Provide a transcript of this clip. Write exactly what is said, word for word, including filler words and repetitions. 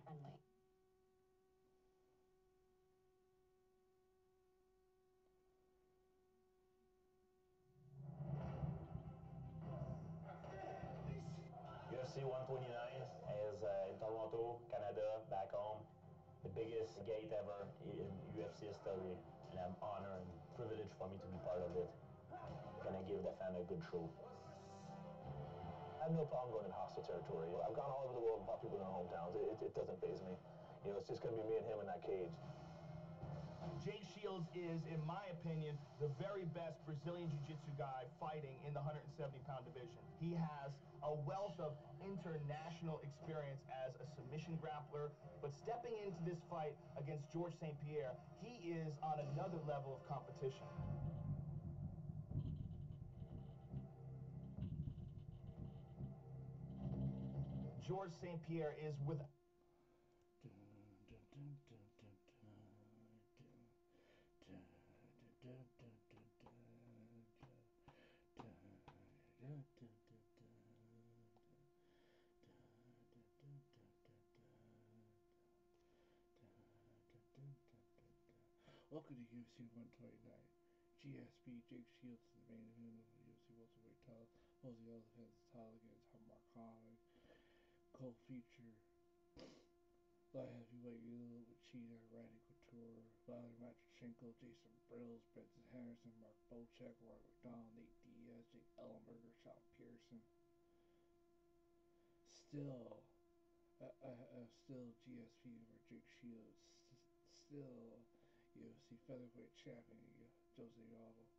friendly. U F C one twenty-nine is uh, in Toronto, Canada, back home. The biggest gate ever in U F C history, and I'm honored and privileged for me to be part of it. Gonna give the fan a good show. I have no problem going in hostile territory. I've gone all over the world and fought people in their hometowns. It, it doesn't faze me. You know, it's just gonna be me and him in that cage. Jake Shields is, in my opinion, the very best Brazilian Jiu-Jitsu guy fighting in the one seventy pound division. He has a wealth of international experience as a submission grappler, but stepping into this fight against George Saint Pierre, he is on another level of competition. George Saint Pierre is with... Dun, dun, dun, dun, dun, dun, dun, dun, dun, dun, dun, dun, dun, dun, dun, dun, Welcome to U F C one twenty-nine. G S P Jake Shields is the main event of the U F C welterweight title. Jose Aldo defends his title against Mark Holland. Co-feature light heavyweight Yulia Machida, Randy Couture, Valery Matroshenko, Jason Brills, Benson Henderson, Mark Bocek, Roy McDonald, Nate Diaz, Jake Ellenberger, Sean Pearson. Still, uh, uh, uh, still G S P over Jake Shields. Still U F C featherweight champion Jose Aldo.